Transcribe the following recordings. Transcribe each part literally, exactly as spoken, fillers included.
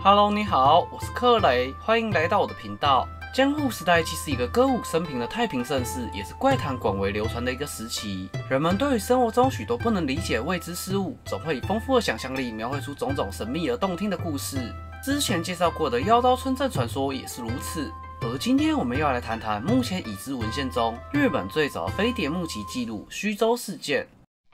Hello， 你好，我是克雷，欢迎来到我的频道。江户时代既是一个歌舞升平的太平盛世，也是怪谈广为流传的一个时期。人们对于生活中许多不能理解未知事物，总会以丰富的想象力描绘出种种神秘而动听的故事。之前介绍过的妖刀村镇传说也是如此。而今天我们要来谈谈目前已知文献中日本最早的飞碟目击记录——须州事件。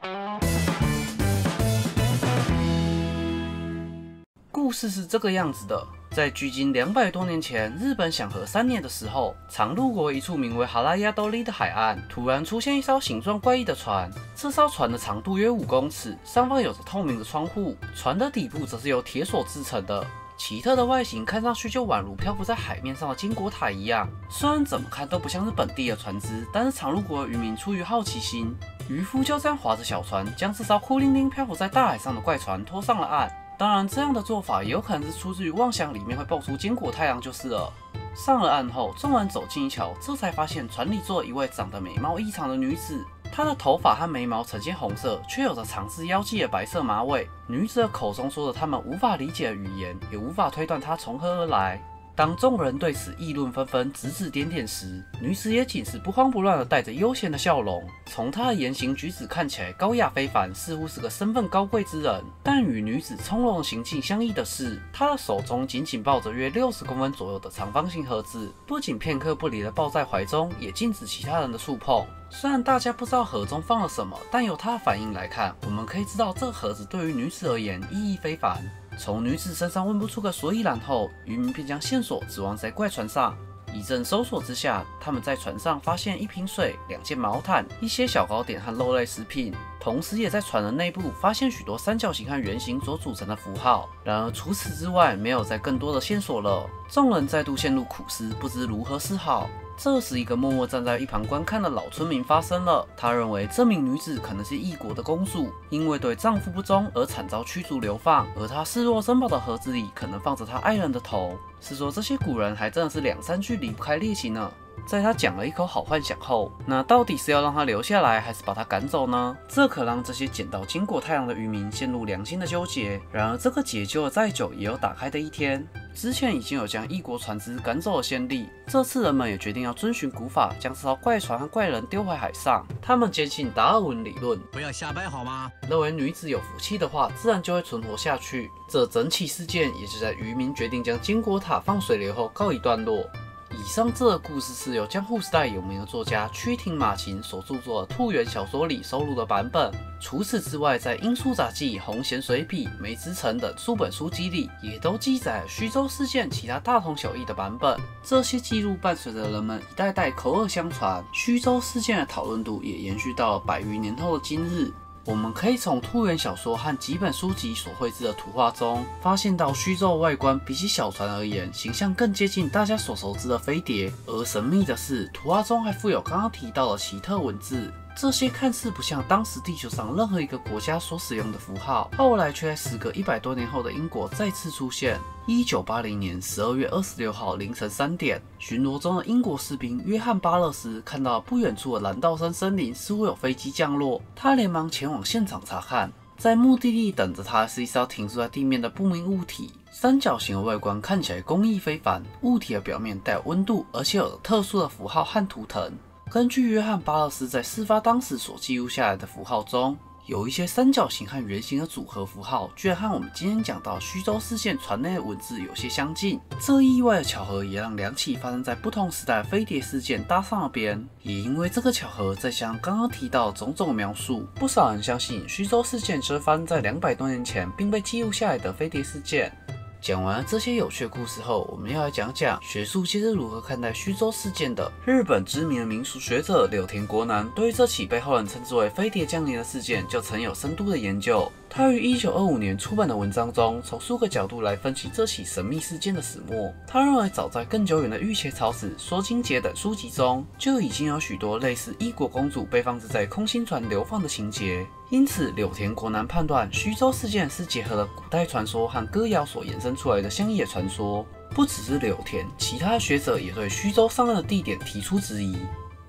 故事是这个样子的，在距今两百多年前，日本享和三年的时候，长鹿国一处名为哈拉亚多利的海岸，突然出现一艘形状怪异的船。这艘船的长度约五公尺，上方有着透明的窗户，船的底部则是由铁索制成的。奇特的外形看上去就宛如漂浮在海面上的金国塔一样。虽然怎么看都不像是本地的船只，但是长鹿国的渔民出于好奇心，渔夫就这样划着小船，将这艘孤零零漂浮在大海上的怪船拖上了岸。当然，这样的做法也有可能是出自于妄想里面会爆出坚果太阳就是了。上了岸后，众人走近一瞧，这才发现船里坐了一位长得美貌异常的女子。她的头发和眉毛呈现红色，却有着长至腰际的白色马尾。女子的口中说着他们无法理解的语言，也无法推断她从何而来。当众人对此议论纷纷、指指点点时，女子也仅是不慌不乱地带着悠闲的笑容。从她的言行举止看起来高雅非凡，似乎是个身份高贵之人。但与女子从容的行径相异的是，她的手中紧紧抱着约六十公分左右的长方形盒子，不仅片刻不离地抱在怀中，也禁止其他人的触碰。虽然大家不知道盒中放了什么，但由她的反应来看，我们可以知道这个盒子对于女子而言意义非凡。从女子身上问不出个所以然后，渔民便将线索指望在怪船上。一阵搜索之下，他们在船上发现一瓶水、两件毛毯、一些小糕点和肉类食品，同时也在船的内部发现许多三角形和圆形所组成的符号。然而除此之外，没有再更多的线索了。众人再度陷入苦思，不知如何是好。这时，一个默默站在一旁观看的老村民发声了。他认为这名女子可能是异国的公主，因为对丈夫不忠而惨遭驱逐流放，而她视若珍宝的盒子里可能放着她爱人的头。是说这些古人还真的是两三句离不开猎奇呢。在他讲了一口好幻想后，那到底是要让他留下来，还是把他赶走呢？这可让这些捡到金果太阳的渔民陷入良心的纠结。然而，这个解救了再久，也有打开的一天。之前已经有将异国船只赶走的先例，这次人们也决定要遵循古法，将这艘怪船和怪人丢回海上。他们坚信达尔文理论， 不要瞎掰好吗？ 认为女子有福气的话，自然就会存活下去。这整起事件也就在渔民决定将金果塔放水流后告一段落。以上这个故事是由江户时代有名的作家曲亭马琴所著作的《兔原小说》里收录的版本。除此之外，在《英书杂记》、《红弦随笔》、《梅之城》等数本书籍里，也都记载了须州事件其他大同小异的版本。这些记录伴随着人们一代代口耳相传，须州事件的讨论度也延续到了百余年后的今日。我们可以从兔原小说和几本书籍所绘制的图画中，发现到须州的外观比起小船而言，形象更接近大家所熟知的飞碟。而神秘的是，图画中还附有刚刚提到的奇特文字。这些看似不像当时地球上任何一个国家所使用的符号，后来却在时隔一百多年后的英国再次出现。一九八零年十二月二十六号凌晨三点，巡逻中的英国士兵约翰巴勒斯看到不远处的蓝道森森林似乎有飞机降落，他连忙前往现场查看。在目的地等着他的是一艘停驻在地面的不明物体，三角形的外观看起来工艺非凡，物体的表面带有温度，而且有着特殊的符号和图腾。根据约翰巴勒斯在事发当时所记录下来的符号中，有一些三角形和圆形的组合符号，居然和我们今天讲到须州事件船内的文字有些相近。这意外的巧合也让两起发生在不同时代的飞碟事件搭上了边。也因为这个巧合，再像刚刚提到的种种描述，不少人相信须州事件就是发生在两百多年前并被记录下来的飞碟事件。讲完了这些有趣的故事后，我们要来讲讲学术界是如何看待须州事件的。日本知名的民俗学者柳田国男对于这起被后人称之为飞碟降临的事件就曾有深度的研究。他于一九二五年出版的文章中，从数个角度来分析这起神秘事件的始末。他认为，早在更久远的《御伽草子》《说经解》等书籍中，就已经有许多类似异国公主被放置在空心船流放的情节。因此，柳田国男判断须州事件是结合了古代传说和歌谣所衍生出来的乡野传说。不只是柳田，其他学者也对须州上岸的地点提出质疑。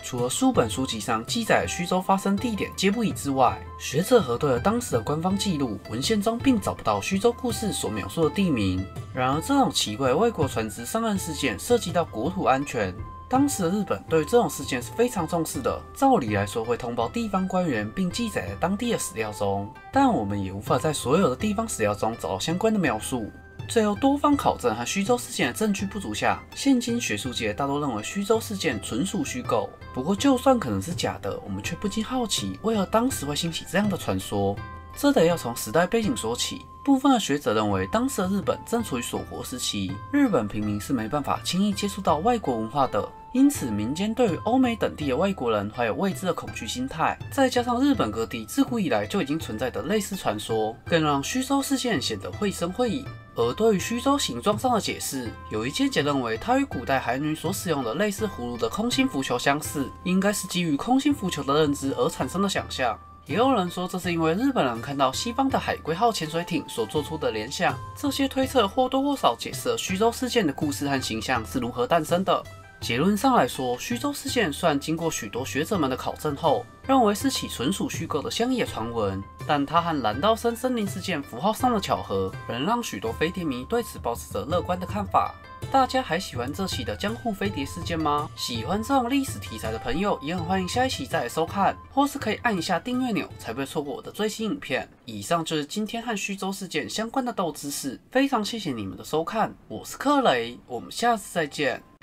除了书本书籍上记载的虚州发生地点皆不一之外，学者核对了当时的官方记录文献中，并找不到虚州故事所描述的地名。然而，这种奇怪的外国船只上岸事件涉及到国土安全，当时的日本对于这种事件是非常重视的，照理来说会通报地方官员，并记载在当地的史料中，但我们也无法在所有的地方史料中找到相关的描述。最后，多方考证和虚州事件的证据不足下，现今学术界大多认为虚州事件纯属虚构。不过，就算可能是假的，我们却不禁好奇，为何当时会兴起这样的传说？这得要从时代背景说起。部分的学者认为，当时的日本正处于锁国时期，日本平民是没办法轻易接触到外国文化的，因此民间对于欧美等地的外国人怀有未知的恐惧心态。再加上日本各地自古以来就已经存在的类似传说，更让虚州事件显得绘声绘影。而对于虚州形状上的解释，有一见解认为它与古代海女所使用的类似葫芦的空心浮球相似，应该是基于空心浮球的认知而产生的想象。也有人说，这是因为日本人看到西方的海龟号潜水艇所做出的联想。这些推测或多或少解释了虚州事件的故事和形象是如何诞生的。结论上来说，虚州事件虽然经过许多学者们的考证后，认为是起纯属虚构的乡野传闻，但它和蓝道生森林事件符号上的巧合，仍让许多飞碟迷对此保持着乐观的看法。大家还喜欢这期的江户飞碟事件吗？喜欢这种历史题材的朋友，也很欢迎下一期再来收看，或是可以按一下订阅钮，才不会错过我的最新影片。以上就是今天和虚州事件相关的斗知识，非常谢谢你们的收看，我是克雷，我们下次再见。